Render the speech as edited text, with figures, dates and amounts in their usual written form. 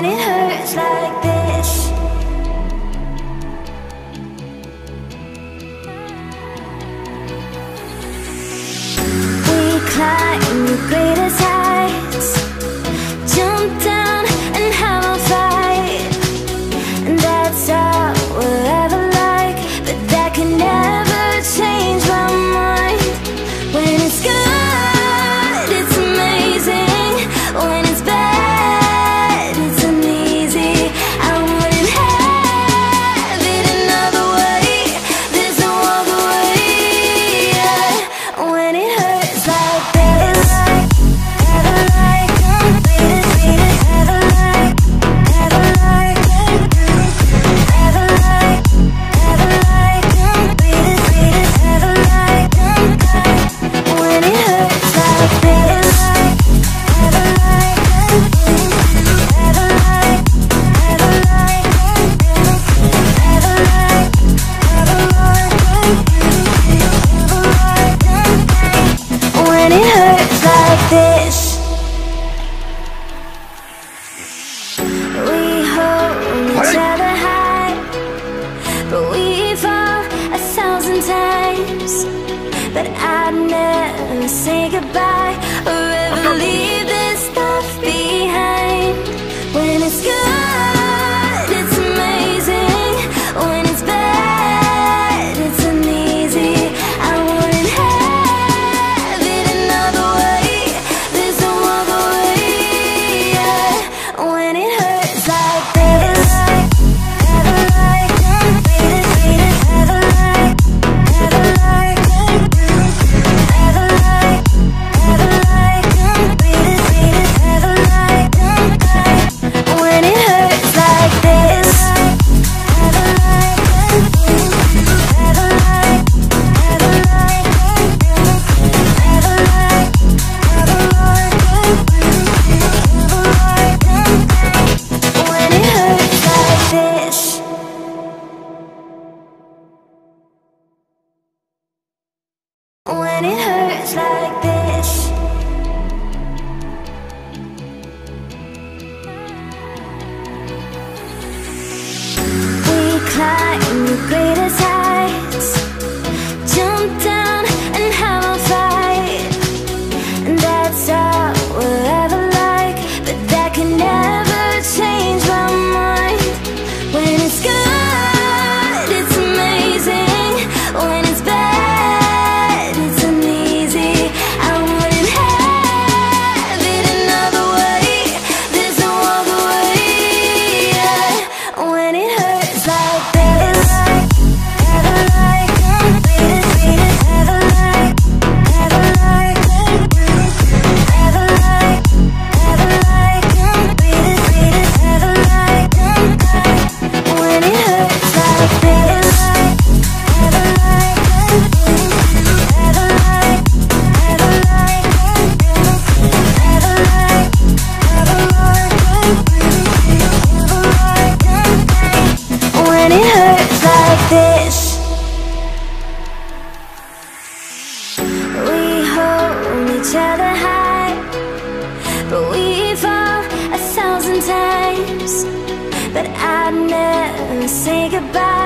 when it hurts like this. We climb the greatest heights, jump down and have a fight, and that's all we'll ever like. But that can never change my mind. When it's good, it's amazing. When it's bad, it's uneasy. I wouldn't have it another way. There's no other way. When it hurts like this, ever like, beat it, ever like, ever like, ever like, ever like, beat it, ever like. When it hurts like this, ever like, ever like, ever like, ever like, ever like. When it hurts like this, we hold each other high, but we fall 1,000 times. But I'd never say goodbye or ever leave this stuff behind. When it's good, it's amazing. When it's bad, it's uneasy. I wouldn't have it another way. There's no other way. When it hurts like this, ever like, beat it, ever like, ever like, ever like, ever like, beat it, ever like. When it hurts like this, ever like, ever like, ever like, ever like, ever like, when it hurts like this. When it hurts like this, we climb the greatest heights, jump down and have a fight, and that's all we'll ever like. But that can never change my mind. When it's good, it's amazing. When it's bad, it's uneasy. I wouldn't have it another way. There's no other way. When it hurts like this, ever like, beat it, ever like, ever like, ever like, ever like, beat it, ever like. When it hurts like this, ever like, ever like, ever like, ever like, ever like. When it hurts like this, we hold each other high, but we fall 1,000 times. But I'd never say goodbye